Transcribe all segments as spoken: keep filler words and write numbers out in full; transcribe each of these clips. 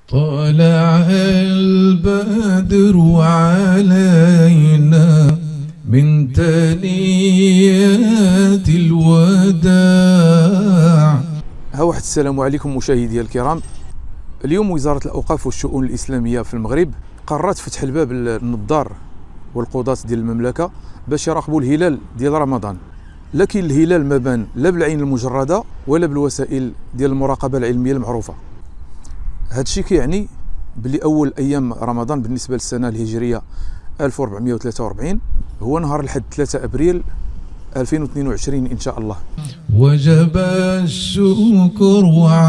طلع البدر علينا من ثنيات الوداع. ها واحد السلام عليكم مشاهدي الكرام. اليوم وزارة الأوقاف والشؤون الإسلامية في المغرب قررت فتح الباب للنظار والقضاة ديال المملكة باش يراقبوا الهلال ديال رمضان، لكن الهلال ما بان لا بالعين المجردة ولا بالوسائل ديال المراقبة العلمية المعروفة. هذا الشيء كيعني بلي أول أيام رمضان بالنسبة للسنة الهجرية ألف وأربعمائة وثلاثة وأربعين هو نهار الحد ثلاثة أبريل ألفين واثنين وعشرين إن شاء الله. وجب الشكر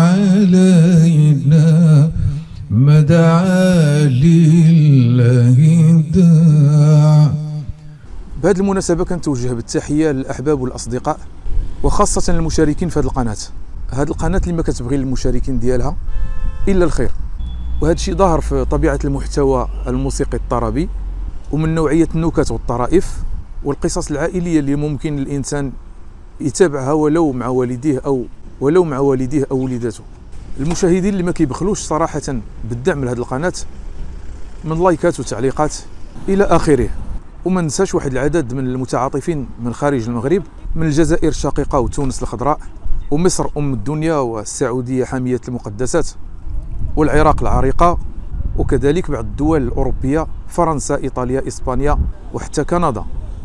علينا ما دعا لله داع. بهذه المناسبة كنتوجه بالتحية للأحباب والأصدقاء وخاصة المشاركين في هذه القناة. هذه القناة اللي ما كتبغي المشاركين ديالها إلا الخير، وهذا الشيء ظاهر في طبيعة المحتوى الموسيقي الطربي ومن نوعية النكت والطرائف والقصص العائلية اللي ممكن الإنسان يتابعها ولو مع والديه أو ولو مع والديه أو وليداته. المشاهدين اللي ما كيبخلوش صراحة بالدعم لهذه القناة من لايكات وتعليقات إلى آخره. وما ننساش واحد العدد من المتعاطفين من خارج المغرب، من الجزائر الشقيقة وتونس الخضراء ومصر أم الدنيا والسعودية حامية المقدسات والعراق العريقة، وكذلك بعض الدول الأوروبية فرنسا إيطاليا إسبانيا وحتى كندا.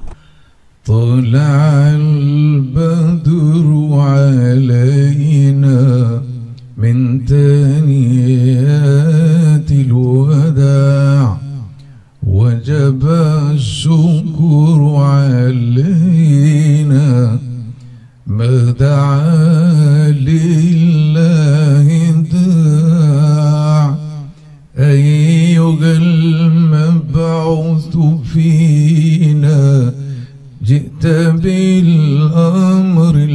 طلع البدر علينا من ثنيات الوداع وجب الشكر علينا ما دعا لله داع. أيها المبعوث فينا جئت بالأمر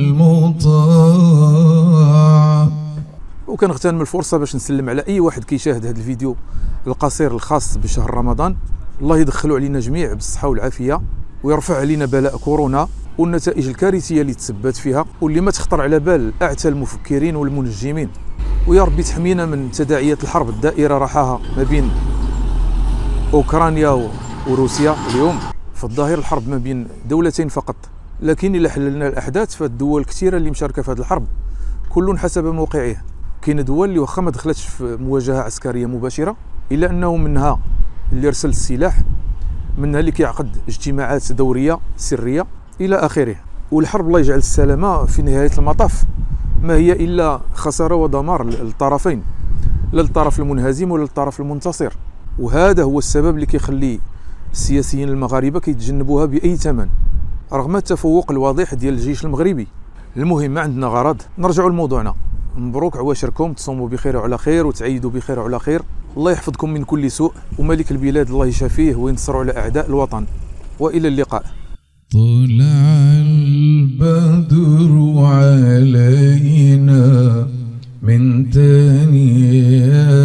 المطاع. وكنغتنم الفرصة باش نسلم على أي واحد كيشاهد هذا الفيديو القصير الخاص بشهر رمضان. الله يدخلوا علينا جميع بالصحة والعافية ويرفع علينا بلاء كورونا والنتائج الكارثية اللي تسببت فيها واللي ما تخطر على بال أعتى المفكرين والمنجمين. ويا ربي تحمينا من تداعيات الحرب الدائرة راحها ما بين أوكرانيا وروسيا. اليوم في الظاهر الحرب ما بين دولتين فقط، لكن إلا حللنا الأحداث فالدول كثيرة اللي مشاركة في هذه الحرب كل حسب موقعه. كاين دول اللي واخا ما دخلتش في مواجهة عسكرية مباشرة إلا أنه منها اللي يرسل السلاح، منها اللي كيعقد اجتماعات دورية سرية إلى آخره. والحرب الله يجعل السلامة في نهاية المطاف ما هي إلا خسارة ودمار للطرفين، لا للطرف المنهزم ولا للطرف المنتصر. وهذا هو السبب اللي كيخلي السياسيين المغاربة كيتجنبوها بأي ثمن رغم التفوق الواضح ديال الجيش المغربي. المهم ما عندنا غرض، نرجعوا لموضوعنا. مبروك عواشركم، تصوموا بخير وعلى خير وتعيدوا بخير وعلى خير. الله يحفظكم من كل سوء وملك البلاد الله يشافيه وينصر على أعداء الوطن. وإلى اللقاء. طلع البدر علينا من ثنيات